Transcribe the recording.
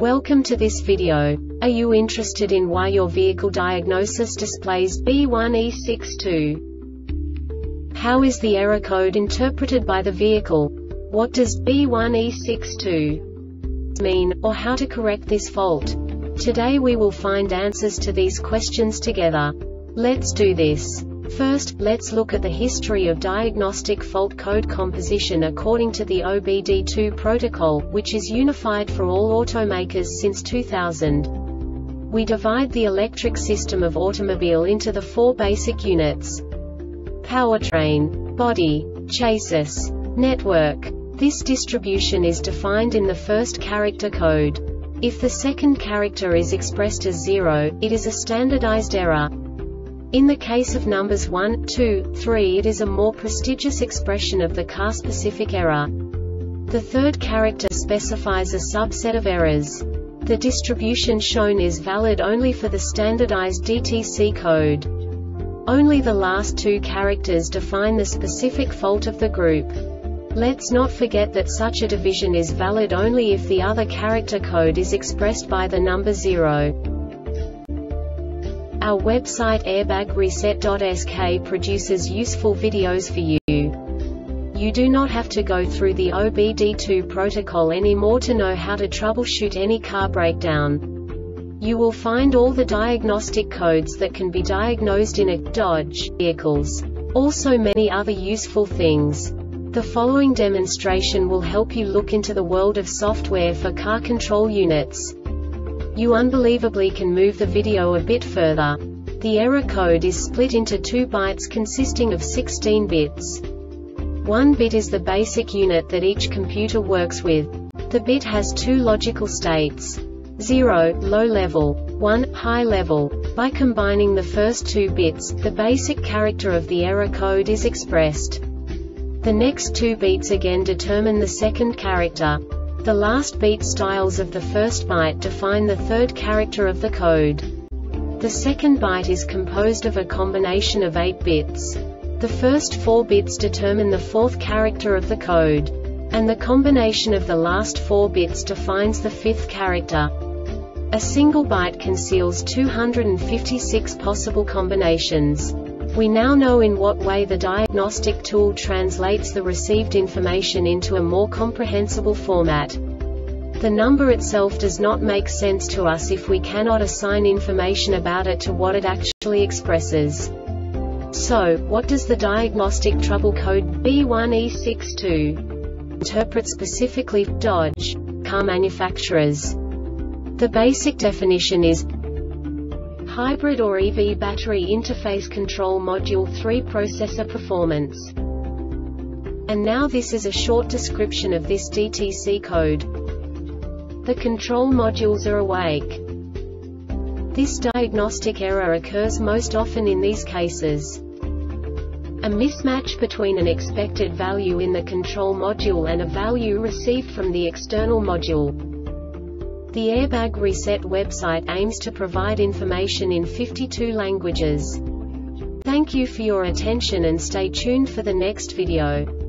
Welcome to this video. Are you interested in why your vehicle diagnosis displays B1E62? How is the error code interpreted by the vehicle? What does B1E62 mean, or how to correct this fault? Today we will find answers to these questions together. Let's do this. First, let's look at the history of diagnostic fault code composition according to the OBD2 protocol, which is unified for all automakers since 2000. We divide the electric system of automobile into the four basic units: powertrain, body, chassis, network. This distribution is defined in the first character code. If the second character is expressed as 0, it is a standardized error. In the case of numbers 1, 2, 3, it is a more prestigious expression of the car-specific error. The third character specifies a subset of errors. The distribution shown is valid only for the standardized DTC code. Only the last two characters define the specific fault of the group. Let's not forget that such a division is valid only if the other character code is expressed by the number 0. Our website airbagreset.sk produces useful videos for you. You do not have to go through the OBD2 protocol anymore to know how to troubleshoot any car breakdown. You will find all the diagnostic codes that can be diagnosed in a Dodge vehicles. Also many other useful things. The following demonstration will help you look into the world of software for car control units. You unbelievably can move the video a bit further. The error code is split into 2 bytes consisting of 16 bits. 1 bit is the basic unit that each computer works with. The bit has 2 logical states: 0, low level, 1, high level. By combining the first 2 bits, the basic character of the error code is expressed. The next 2 beats again determine the second character. The last beat styles of the first byte define the third character of the code. The second byte is composed of a combination of 8 bits. The first 4 bits determine the fourth character of the code. And the combination of the last 4 bits defines the fifth character. A single byte conceals 256 possible combinations. We now know in what way the diagnostic tool translates the received information into a more comprehensible format. The number itself does not make sense to us if we cannot assign information about it to what it actually expresses. So, what does the diagnostic trouble code B1E62 interpret specifically for Dodge car manufacturers? The basic definition is hybrid or EV battery interface control module 3 processor performance. And now this is a short description of this DTC code. The control modules are awake. This diagnostic error occurs most often in these cases: a mismatch between an expected value in the control module and a value received from the external module. The Airbag Reset website aims to provide information in 52 languages. Thank you for your attention and stay tuned for the next video.